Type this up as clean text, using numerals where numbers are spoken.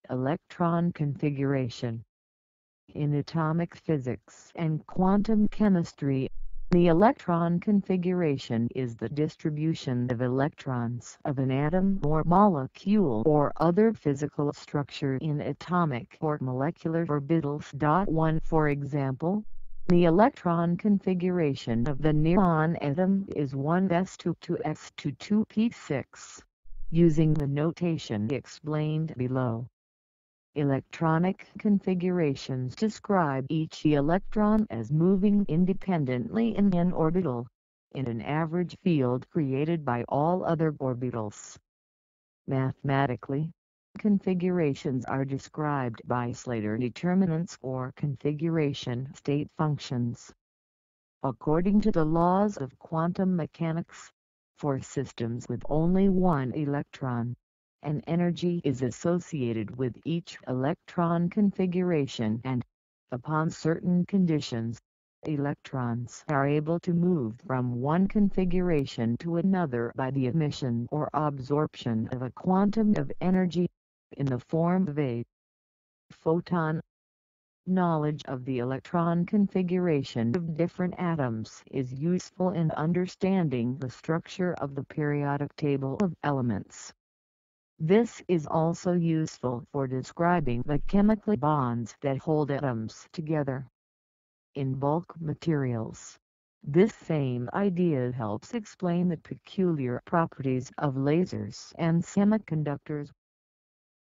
Electron configuration. In atomic physics and quantum chemistry, the electron configuration is the distribution of electrons of an atom or molecule or other physical structure in atomic or molecular orbitals. 1. For example, the electron configuration of the neon atom is 1s2 to s2 2p6, using the notation explained below. Electronic configurations describe each electron as moving independently in an orbital, in an average field created by all other orbitals. Mathematically, configurations are described by Slater determinants or configuration state functions. According to the laws of quantum mechanics, for systems with only one electron, an energy is associated with each electron configuration and, upon certain conditions, electrons are able to move from one configuration to another by the emission or absorption of a quantum of energy, in the form of a photon. Knowledge of the electron configuration of different atoms is useful in understanding the structure of the periodic table of elements. This is also useful for describing the chemical bonds that hold atoms together. In bulk materials, this same idea helps explain the peculiar properties of lasers and semiconductors.